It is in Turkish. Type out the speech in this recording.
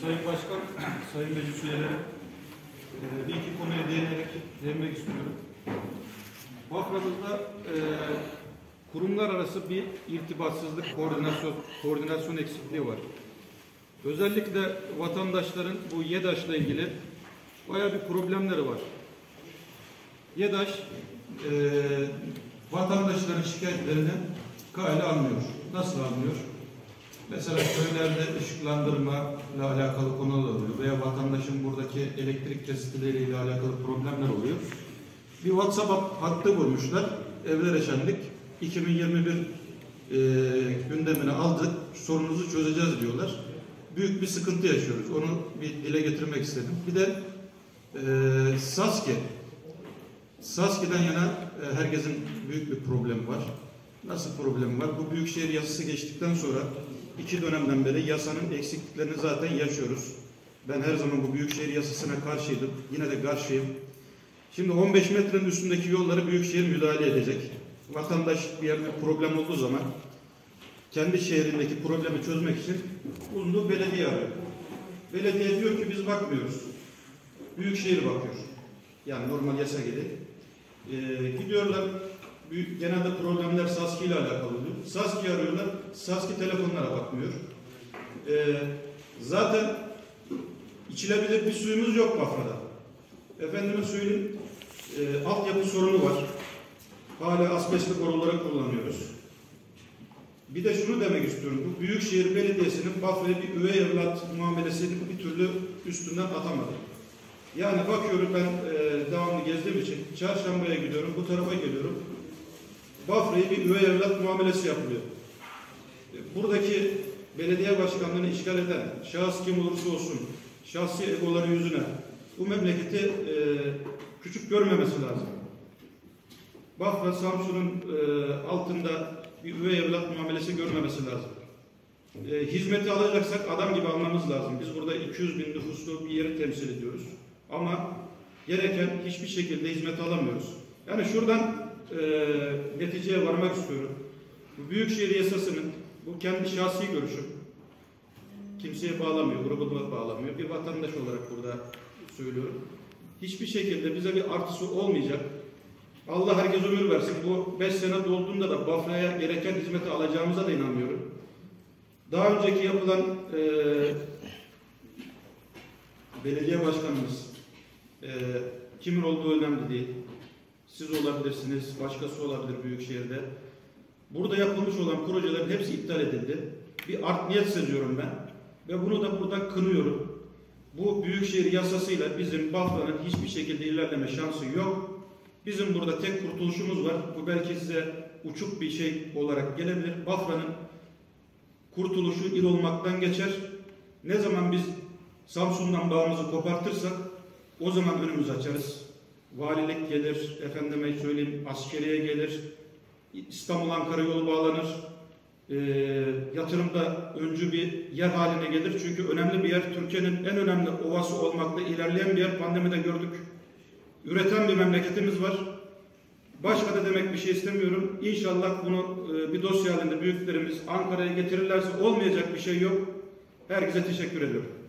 Sayın Başkan, Sayın Meclis Üyeleri, bir iki konuya değinmek istiyorum. Bafra'mızda kurumlar arası bir irtibatsızlık, koordinasyon eksikliği var. Özellikle vatandaşların bu YEDAŞ'la ilgili bayağı bir problemleri var. YEDAŞ vatandaşların şikayetlerini kale almıyor. Nasıl almıyor? Mesela köylerde ışıklandırma ile alakalı konular oluyor veya vatandaşın buradaki elektrik kesintileriyle alakalı problemler oluyor. Bir WhatsApp hattı kurmuşlar. Evlere Şenlik 2021 gündemine aldık. Sorununuzu çözeceğiz diyorlar. Büyük bir sıkıntı yaşıyoruz. Onu bir dile getirmek istedim. Bir de Saski'den yana herkesin büyük bir problemi var. Nasıl problemi var? Bu Büyükşehir yasası geçtikten sonra 2 dönemden beri yasanın eksikliklerini zaten yaşıyoruz. Ben her zaman bu Büyükşehir yasasına karşıydım. Yine de karşıyım. Şimdi 15 metrenin üstündeki yolları Büyükşehir müdahale edecek. Vatandaş bir yerde problem olduğu zaman kendi şehrindeki problemi çözmek için bulunduğu belediye arıyor. Belediye diyor ki biz bakmıyoruz. Büyükşehir bakıyor. Yani normal yasa gereği. Gidiyorlar. Genelde problemler Saski ile alakalı oluyor. Saski'yi arıyorlar. Saski telefonlara bakmıyor. Zaten içilebilir bir suyumuz yok Bafra'da. Efendime söyleyeyim, altyapı sorunu var. Hala asbestli boruları kullanıyoruz. Bir de şunu demek istiyorum. Bu Büyükşehir Belediyesi'nin Bafra'ya bir üvey evlat muamelesini bir türlü üstünden atamadı. Yani bakıyorum ben devamlı gezdiğim için Çarşamba'ya gidiyorum, bu tarafa geliyorum. Bafra'ya bir üvey evlat muamelesi yapılıyor. Buradaki belediye başkanlığını işgal eden şahıs kim olursa olsun şahsi egoları yüzüne bu memleketi küçük görmemesi lazım. Bafra, Samsun'un altında bir üvey evlat muamelesi görmemesi lazım. Hizmeti alacaksak adam gibi almamız lazım. Biz burada 200 bin nüfuslu bir yeri temsil ediyoruz. Ama gereken hiçbir şekilde hizmet alamıyoruz. Yani şuradan neticeye varmak istiyorum. Bu Büyükşehir yasasının, bu kendi şahsi görüşüm, kimseye bağlamıyor, grubuna bağlamıyor. Bir vatandaş olarak burada söylüyorum. Hiçbir şekilde bize bir artısı olmayacak. Allah herkes ömür versin. Bu 5 sene dolduğunda da Bafra'ya gereken hizmeti alacağımıza da inanmıyorum. Daha önceki yapılan belediye başkanımız kimin olduğu önemli değil. Siz olabilirsiniz, başkası olabilir Büyükşehir'de. Burada yapılmış olan projelerin hepsi iptal edildi. Bir art niyet seziyorum ben. Ve bunu da buradan kınıyorum. Bu Büyükşehir yasasıyla bizim Bafra'nın hiçbir şekilde ilerleme şansı yok. Bizim burada tek kurtuluşumuz var. Bu belki size uçuk bir şey olarak gelebilir. Bafra'nın kurtuluşu il olmaktan geçer. Ne zaman biz Samsun'dan bağımızı kopartırsak o zaman önümüzü açarız. Valilik gelir, efendime söyleyeyim askeriye gelir, İstanbul-Ankara yolu bağlanır, yatırımda öncü bir yer haline gelir. Çünkü önemli bir yer, Türkiye'nin en önemli ovası olmakta ilerleyen bir yer, pandemide gördük. Üreten bir memleketimiz var. Başka da demek bir şey istemiyorum. İnşallah bunu bir dosya halinde büyüklerimiz Ankara'ya getirirlerse olmayacak bir şey yok. Herkese teşekkür ediyorum.